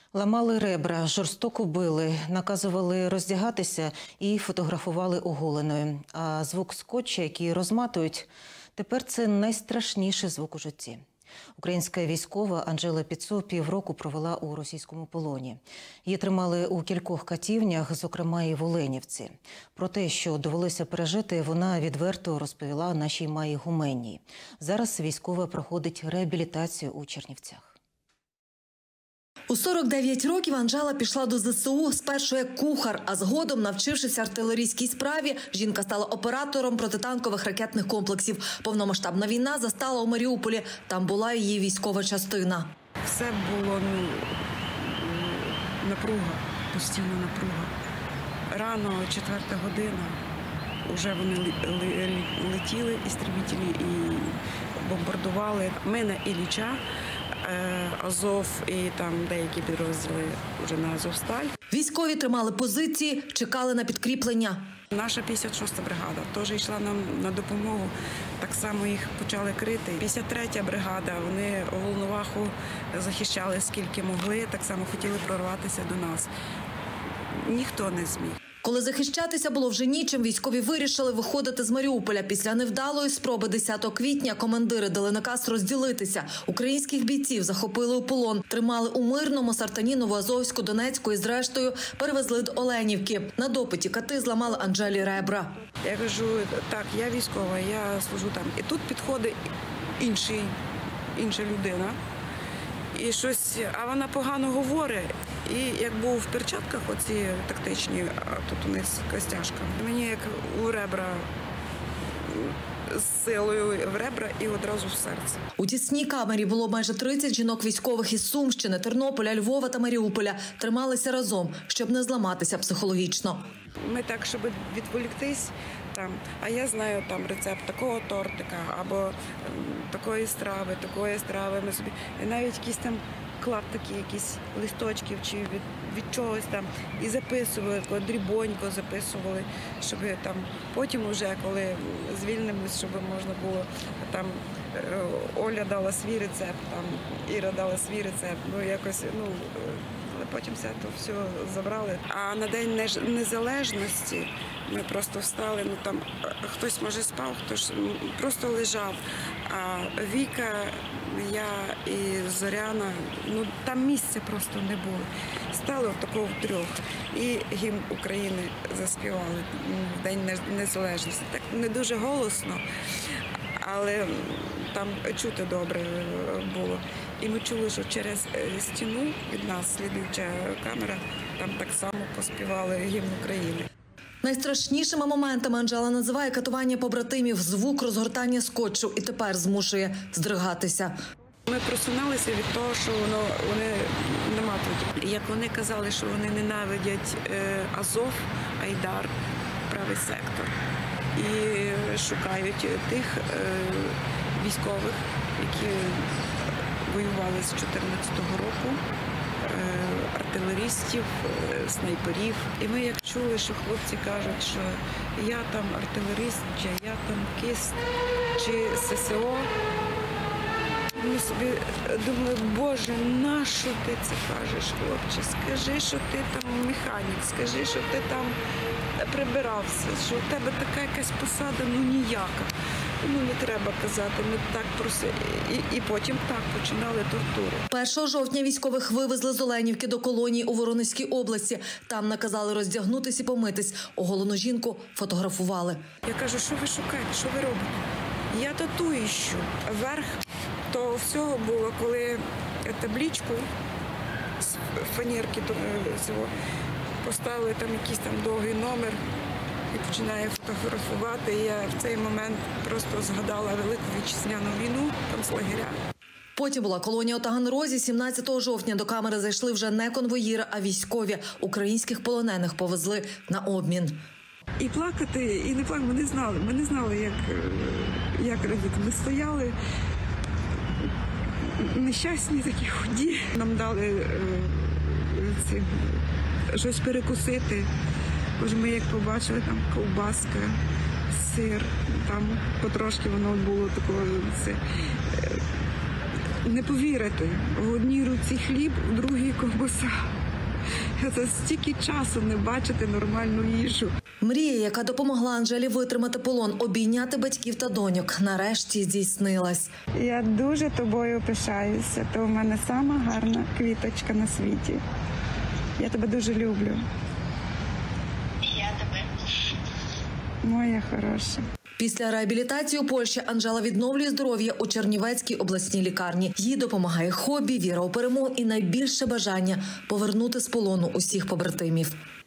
Ламали ребра, жорстоко били, наказували роздягатися і фотографували оголеною. А звук скотча, який розматують, тепер це найстрашніший звук у житті. Українська військова Анжела Піцо півроку провела у російському полоні. Її тримали у кількох катівнях, зокрема і в Оленівці. Про те, що довелося пережити, вона відверто розповіла нашій Майі Гуменній. Зараз військова проходить реабілітацію у Чернівцях. У 49 років Анжела пішла до ЗСУ спершу як кухар, а згодом, навчившись артилерійській справі, жінка стала оператором протитанкових ракетних комплексів. Повномасштабна війна застала у Маріуполі. Там була її військова частина. Все було напруга, постійна напруга. Рано, 4-та година, вже вони летіли, істребителі, і бомбардували. Ми на Ілліча, Азов і там деякі підрозділи вже на Азовсталь. Військові тримали позиції, чекали на підкріплення. Наша 56-та бригада теж йшла нам на допомогу. Так само їх почали крити. 53-я бригада, вони Волноваху захищали скільки могли, так само хотіли прорватися до нас. Ніхто не зміг. Коли захищатися було вже нічим, військові вирішили виходити з Маріуполя. Після невдалої спроби 10 квітня командири дали наказ розділитися. Українських бійців захопили у полон, тримали у Мирному, Сартані, Новоазовську, Донецьку і зрештою перевезли до Оленівки. На допиті кати зламали Анжелі ребра. Я кажу, так, я військова, я служу там. І тут підходить інша людина. І щось, а вона погано говорить. І як був в перчатках оці тактичні, а тут у них костяшка. Мені як у ребра, з силою в ребра і одразу в серце. У тісній камері було майже 30 жінок військових із Сумщини, Тернополя, Львова та Маріуполя. Трималися разом, щоб не зламатися психологічно. Ми так, щоб відволіктись, там, а я знаю там рецепт такого тортика або такої страви. Ми собі і навіть якісь там клаптики, якісь листочків чи від чогось там і записували, дрібонько записували, щоб там потім уже, коли звільнимось, щоб можна було там Оля дала свій рецепт, там Іра дала свій рецепт, якось, але потім все забрали. А на День Незалежності ми просто встали, там хтось, може, спав, хтось просто лежав. А Віка, я і Зоряна, там місця просто не було. Стали отако втрьох. І гімн України заспівали в День Незалежності. Так не дуже голосно, але там чути добре було. І ми чули, що через стіну від нас, слідуюча камера, там так само поспівали гімн України. Найстрашнішими моментами Анжела називає катування побратимів, звук розгортання скотчу і тепер змушує здригатися. Ми просуналися від того, що вони не матуть. Як вони казали, що вони ненавидять Азов, Айдар, правий сектор. І шукають тих військових, які воювали з 14-го року, артилерістів, снайперів. І ми як чули, що хлопці кажуть, що я там артилерист, чи я там кист, чи ССО. Ми собі думали, Боже, нащо ти це кажеш, хлопче? Скажи, що ти там механік, скажи, що ти там прибирався, що у тебе така якась посада, ніяка. Не треба казати, ми так просили. І потім так починали тортури. 1 жовтня військових вивезли з Оленівки до колонії у Воронезькій області. Там наказали роздягнутись і помитись. Оголену жінку фотографували. Я кажу, що ви шукаєте, що ви робите? Я тату іщу. Верх того всього було, коли табличку з фанерки поставили там якийсь там довгий номер і починає фотографувати. І я в цей момент просто згадала Велику Вітчизняну війну, концлагеря. Потім була колонія у Таганрозі. 17 жовтня до камери зайшли вже не конвоїри, а військові. Українських полонених повезли на обмін. І плакати, і не плакати, ми не знали, як радіти. Ми стояли нещасні, такі худі. Нам дали щось перекусити. Боже, ми як побачили, там ковбаска, сир, там потрошки воно було такого. Не повірити, в одній руці хліб, в другій ковбаса. спокуса. Це стільки часу не бачити нормальну їжу. Мрія, яка допомогла Анжелі витримати полон, обійняти батьків та доньок, нарешті здійснилась. Я дуже тобою пишаюся. Ти у мене сама гарна квіточка на світі. Я тебе дуже люблю. Я тебе. Моя хороша. Після реабілітації у Польщі Анжела відновлює здоров'я у Чернівецькій обласній лікарні. Їй допомагає хобі, віра у перемогу і найбільше бажання – повернути з полону усіх побратимів.